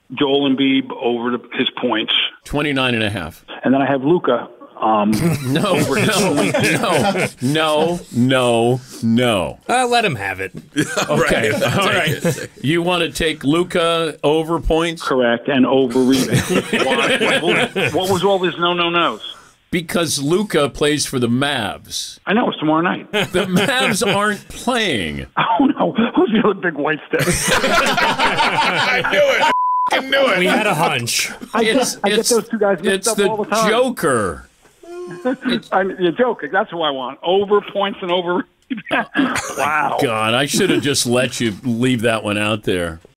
Joel Embiid over his points. 29.5. And then I have Luka. No. Let him have it. Okay, all right. You want to take Luka over points? Correct, and over rebounds. What was all this no-no-nos? Because Luka plays for the Mavs. I know, it's tomorrow night. The Mavs aren't playing. Oh, no. Who's the other big white stick? I knew it. We had a hunch. I get those two guys mixed up all the time. Joker. The Joker. That's who I want. Over points and over rebounds. Wow. God, I should have just let you leave that one out there.